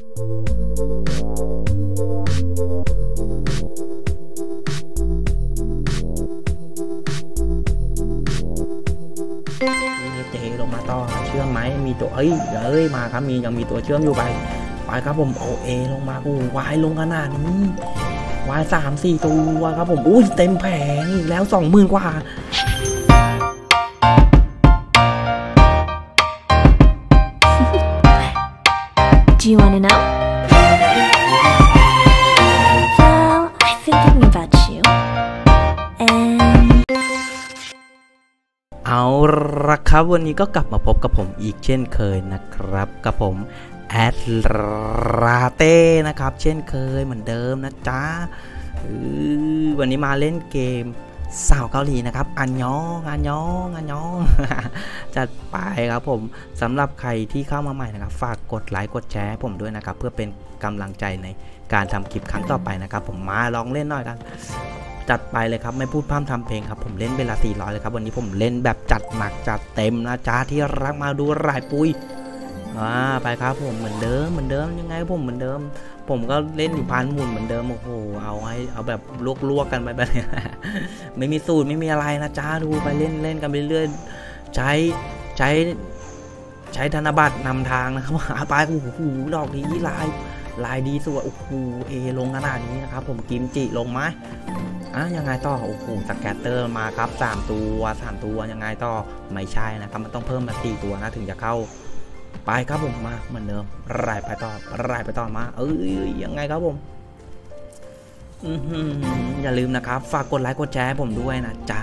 เจลงมาต่อเชื่อมไหมมีตัวมาครับยังมีตัวเชื่อมอยู่ไปครับผมโอเอลงมาโอ้วายลงขนาดนี้วาย3-4ตัวครับผมอุ้ยเต็มแผงอีกแล้ว 20,000 กว่า Do you wanna know? Well, I've been thinking about you, and เอาละครับวันนี้ก็กลับมาพบกับผมอีกเช่นเคยนะครับกับผมแอดราเต้นะครับเช่นเคยเหมือนเดิมนะจ๊ะวันนี้มาเล่นเกมสาวเกาหลีนะครับอันยองจัดไปครับผมสำหรับใครที่เข้ามาใหม่นะครับฝากกดไลค์กดแชร์ผมด้วยนะครับเพื่อเป็นกำลังใจในการทำคลิปครั้งต่อไปนะครับผมมาลองเล่นหน่อยกันจัดไปเลยครับไม่พูดพร่ำทำเพลงครับผมเล่นเวลา400เลยครับวันนี้ผมเล่นแบบจัดหนักจัดเต็มนะจ๊ะที่รักมาดูรายปุยไปครับผมเหมือนเดิมยังไงผมเหมือนเดิมผมก็เล่นอยู่พันหมุนเหมือนเดิมโอ้โหเอาแบบลวกกันไปแบบนี้ไม่มีสูตรไม่มีอะไรนะจ๊ะดูไปเล่นกันไปเรื่อยใช้ธนบัตรนำทางนะครับไปโอ้โหดอกนี้ลายดีสุดโอ้โหเอลงขนาดนี้นะครับผมกิมจิลงไหมยังไงต่อโอ้โหสแกตเตอร์มาครับ3 ตัวยังไงต่อไม่ใช่นะครับมันต้องเพิ่มมา4 ตัวนะถึงจะเข้าไปครับผมมาเหมือนเดิมไล่ไปต่อมายังไงครับผมอย่าลืมนะครับฝากกดไลค์กดแชร์ผมด้วยนะจ๊ะ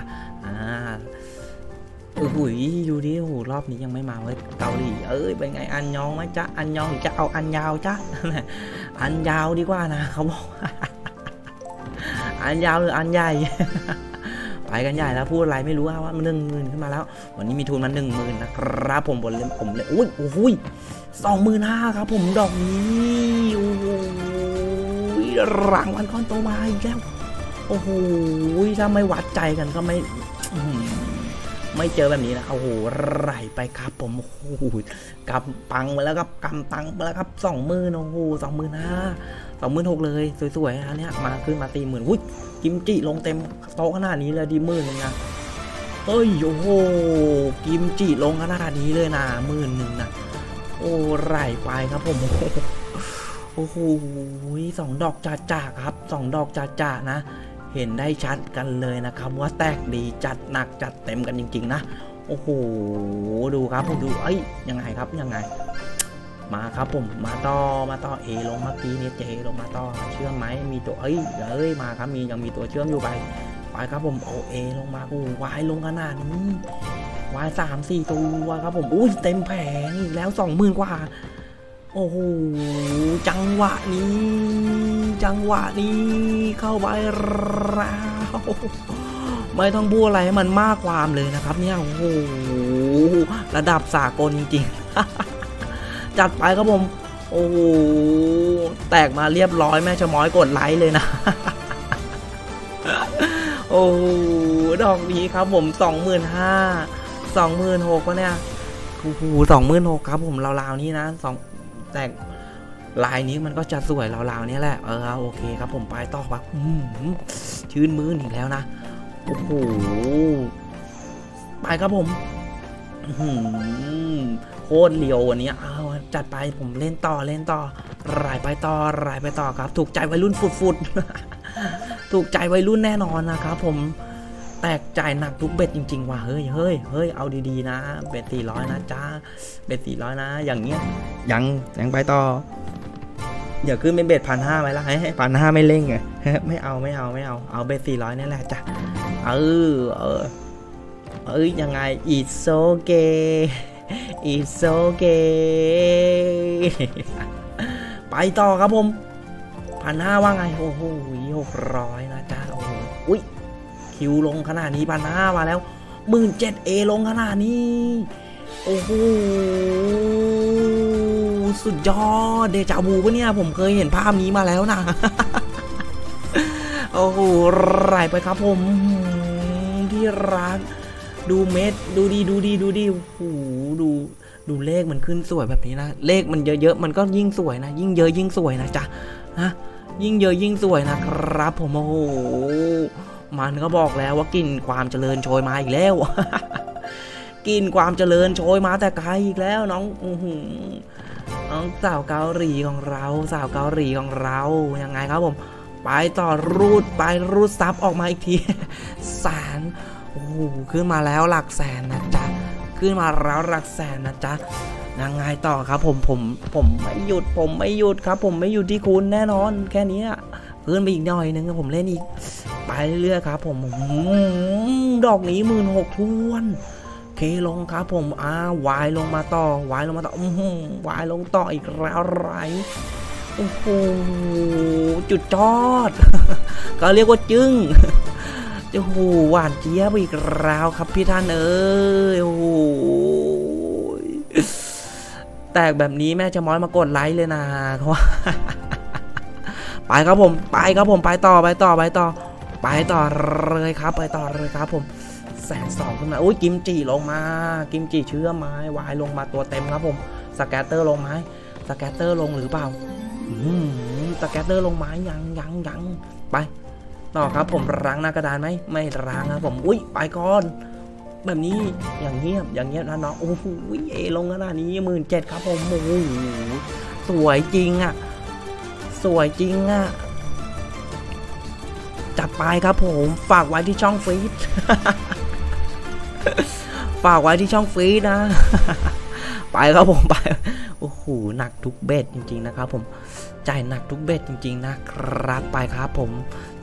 ดูดิโอ้รอบนี้ยังไม่มาเว้ยเกาหลีเป็นไงอันยองไหมจ๊ะอันยองหรือจะเอาอันยาวจ๊ะอันยาวดีกว่านะเขาบอกอันยาวหรืออันใหญ่ ไปกันใหญ่แล้วพูดอะไรไม่รู้ว่ามัน10,000ขึ้นมาแล้ววันนี้มีทุนมา10,000นะครับผมเล่นโอ้ย25,000ครับผมดอกนี้โอ้โหรางวัลก้อนโตมาอีกแล้วโอ้โหถ้าไม่วัดใจกันก็ไม่เจอแบบนี้นะโอ้โหไหลไปครับผมโอ้โหกำปังมาแล้วครับกำตังมาแล้วครับ20,000โอ้โห26,000เลยสวยๆอันเนี้ยมาขึ้นมา40,000อุ้ยกิมจิลงเต็มโต๊ะขนาดนี้เลยดี10,000นึงนะโอ้โหกิมจิลงขนาดนี้เลยนะ10,000นะโอ้ไหลไปครับผมโอ้โห2 ดอกจ่าครับ2 ดอกจ่านะเห็นได้ชัดกันเลยนะครับว่าแตกดีจัดหนักจัดเต็มกันจริงๆนะโอ้โหดูครับผมดูยังไงครับยังไงมาครับผมมาต่อเอลงเมื่อกี้เนี่ยเจลงมาต่อเชื่อมไหมมีตัวมาครับยังมีตัวเชื่อมอยู่ไปครับผมโอเอลงมาโอ้วายลงขนาดนี้วาย3-4ตัวครับผมอุ้ยเต็มแผงอีกแล้ว 20,000 กว่าโอ้โหจังหวะนี้เข้าไปแล้วไม่ต้องพูดอะไรให้มันมากความเลยนะครับเนี่ยโอ้โหระดับสากลจริงๆจัดไปครับผมโอ้โหแตกมาเรียบร้อยแม่ชะม้อยกดไลค์เลยนะโอ้ดอกนี้ครับผม 25,000 26,000ก็เนี่ยโอ้โห 26,000ครับผมราวๆนี้นะแต่ลายนี้มันก็จะสวยราวๆนี้แหละโอเคครับผมไปต่อครับชื่นมืออีกแล้วนะโอ้โหไปครับผมโคตรเลียววันนี้จัดไปผมเล่นต่อรายไปต่อครับถูกใจวัยรุ่นฟุดถูกใจวัยรุ่นแน่นอนนะครับผมแตกจ่ายหนักทุกเบ็ดจริงๆว่ะเฮ้ยเอาดีๆนะเบ็ด400นะจ้าเบ็ด400นะอย่างเงี้ยยังไปต่ออย่าขึ้นเป็นเบ็ด1,500ไว้ละให้1,500ไม่เล่งไงไม่เอาเอาเบ็ด400นี่แหละจ้ะยังไง it's okay ไปต่อครับผม1,500ว่าไงโอ้โห600นะจ้าโอ้โหอุ้ยคิวลงขนาดนี้1,500มาแล้ว17,000เอลงขนาดนี้โอ้โหสุดยอดเดจาวูปะเนี่ยผมเคยเห็นภาพนี้มาแล้วนะ โอ้โหไหลไปครับผมที่รักดูเม็ดดูดีโอ้โหดูดูเลขมันขึ้นสวยแบบนี้นะเลขมันเยอะๆมันก็ยิ่งสวยนะยิ่งเยอะยิ่งสวยนะจ๊ะนะยิ่งเยอะยิ่งสวยนะครับผมโอ้โหมันก็บอกแล้วว่ากินความเจริญโชยมาอีกแล้ว กินความเจริญโชยมาแต่ไกลอีกแล้วน้องน้องสาวเกาหลีของเราสาวเกาหลีของเรายังไงครับผมไปต่อรูดซับออกมาอีกทีแสนโอ้โหขึ้นมาแล้วหลักแสนนะจ๊ะขึ้นมาแล้วหลักแสนนะจ๊ะยังไงต่อครับผมไม่หยุดครับผมไม่หยุดที่คุณแน่นอนแค่นี้ขึ้นไปอีกหน่อยนึงผมเล่นอีกไปเรื่อยๆครับผมดอกนี้16,000ทวนเคลงครับผมวายลงมาต่อวายลงต่ออีกแล้วไรโอ้โหจุดจอด ก็เรียกว่าจึ้งโอ้โหหวานเจี๊ยบอีกแล้วครับพี่ท่านเอ้ยโอ้โหแตกแบบนี้แม่จะม้อยมากดไลค์เลยนะเพราะว่า ไปครับผมไปต่อเลยครับผม120,000ขึ้นมาอุ้ยกิมจิลงมากิมจิเชื่อไม้วายลงมาตัวเต็มครับผมสแกตเตอร์ลงไม้สแกตเตอร์ลงหรือเปล่าสแกตเตอร์ลงไม้ยังไปต่อครับผมล้างหน้ากระดานไหมไม่ล้างครับผมอุ้ยไปก่อนแบบนี้อย่างเงียบนะน้องโอ้โหลงขนาดนี้17,000ครับผมโอ้โหสวยจริงจัดไปครับผมฝากไว้ที่ช่องฟีด ฝากไว้ที่ช่องฟีดนะ ไปครับผมไปโอ้โหหนักทุกเบ็ดจริงๆนะครับผมจ่ายหนักทุกเบ็ดจริงๆนะครับไปครับผม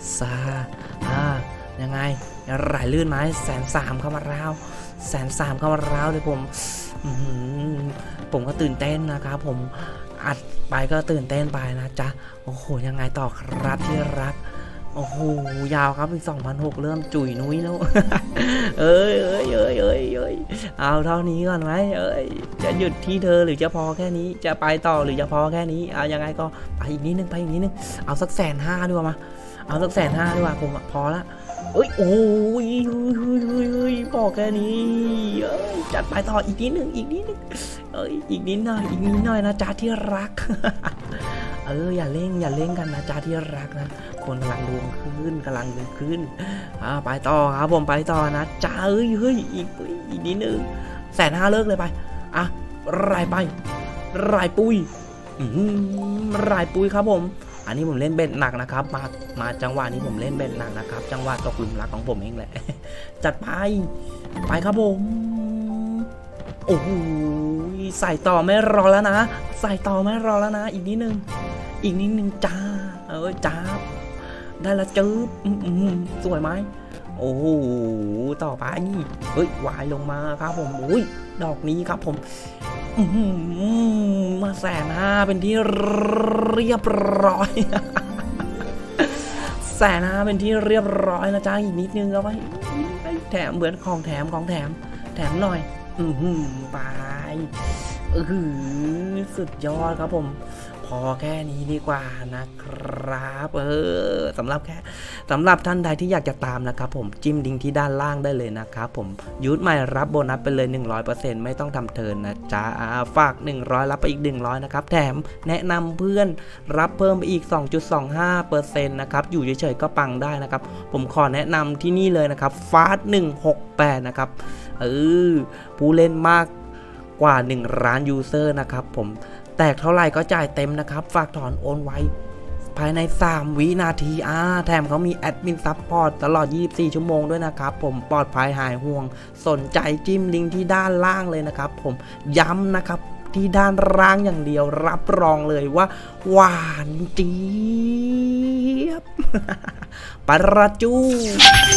ยังไงไหลลื่นไหม130,000เข้ามาแล้ว130,000เข้ามาแล้วเลยผมก็ตื่นเต้นนะครับผมอัดไปก็ตื่นเต้นไปนะจ๊ะโอ้โหยังไงต่อครับที่รักโอ้โหยาวครับอีก2,600เริ่มจุ๋ยนุ้ยแล้ว เอ้ยเอาเท่านี้ก่อนไหมจะหยุดที่เธอหรือจะพอแค่นี้จะไปต่อหรือจะพอแค่นี้เอายังไงก็ไปอีกนิดนึงเอาสัก150,000ดีกว่ามาเอาสัก150,000ดีกว่าผมพอละโอ้ยพอแค่นี้จัดไปต่ออีกนิดนึงอีกนิดหน่อยนะจ๊ะที่รัก อย่าเล่งกันนะจ๊ะที่รักนะคนกำลังดวงขึ้นไปต่อครับผมไปต่อนะจ๊ะอีกนิดนึง150,000เลิกเลยไปรายปุ้ยครับผมอันนี้ผมเล่นเบ็ดหนักนะครับมาจังหวะนี้ผมเล่นเบ็ดหนักนะครับจังหวะตกหลุมรักของผมเองแหละ จัดไปครับผมโอ้โหใส่ต่อไม่รอแล้วนะอีกนิดนึงจ้าจ้าได้ละจื๊บสวยไหมโอ้โหต่อไปวายลงมาครับผมดอกนี้ครับผมมา150,000เป็นที่เรียบร้อย 150,000เป็นที่เรียบร้อยนะจ๊ะอีกนิดนึงเอาไว้แถมเหมือนของแถมหน่อยไปสุดยอดครับผมพอแค่นี้ดีกว่านะครับสำหรับท่านใดที่อยากจะตามนะครับผมจิ้มลิงก์ที่ด้านล่างได้เลยนะครับผมยูทใหม่รับโบนัสไปเลย 100% ไม่ต้องทำเทิร์นนะจ๊ะฝาก100รับไปอีก100นะครับแถมแนะนำเพื่อนรับเพิ่มไปอีก 2.25% นะครับอยู่เฉยๆก็ปังได้นะครับผมขอแนะนำที่นี่เลยนะครับฟาส168นะครับผู้เล่นมากกว่า1ล้านยูเซอร์นะครับผมแตกเท่าไหร่ก็จ่ายเต็มนะครับฝากถอนโอนไว้ภายใน3วินาทีแถมเขามีแอดมินซัพพอร์ตตลอด24ชั่วโมงด้วยนะครับผมปลอดภัยหายห่วงสนใจจิ้มลิงก์ที่ด้านล่างเลยนะครับผมย้ำนะครับที่ด้านล่างอย่างเดียวรับรองเลยว่าหวานเจี๊ยบ ปะระจู